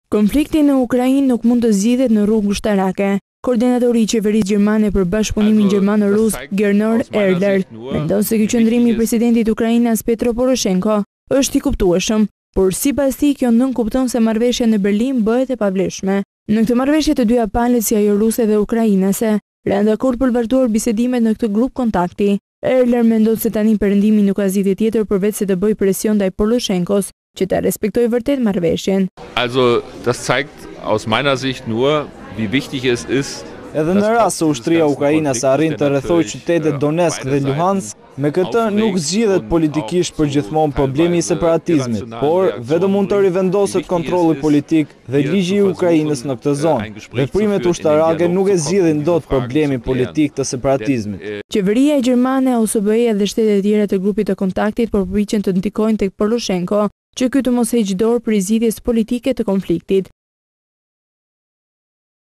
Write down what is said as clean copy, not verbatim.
Konflikti në Ukrainë nuk mund të zgjidhet në rrugë ushtarake. Koordinatori i qeverisë gjermane për bashkëpunimin gjermano-rus, Gernot Erler, mendon se ky qëndrimi i presidentit ukrainas Petro Poroshenko është i kuptueshëm, por sipas tij kjo nënkupton se marrëveshja në Berlin bëhet e pavlefshme. Në këtë marrëveshje të dyja palët, si ajo ruse dhe ukrainase, janë dakord për vazhduar bisedimet në këtë grup kontakti. Erler mendon se tani perëndimi nuk ka zgjidhje tjetër përveç se të bëjë presion ndaj Poroshenkos që ta respektojë vërtet marrëveshjen. Also, das zeigt aus meiner Sicht nur, wie wichtig es ist. Edhe në rast se ushtria ukrainase arrin të rrethojë qytetet Donetsk dhe Luhansk, me këtë nuk zgjidhet politikisht përgjithmonë problemi i separatizmit, por vetëm mund të rivendoset kontrolli politik dhe ligji i Ukrainës në këtë zonë. Veprimet ushtarake nuk e zgjidhin dot problemin politik të separatizmit. Qeveria e gjermane, OSBE dhe shtetet e tjera të grupit të kontaktit përpiqen të ndikojnë tek Poroshenko që ky të mos heqë dorë për zgjidhjes politike të konfliktit.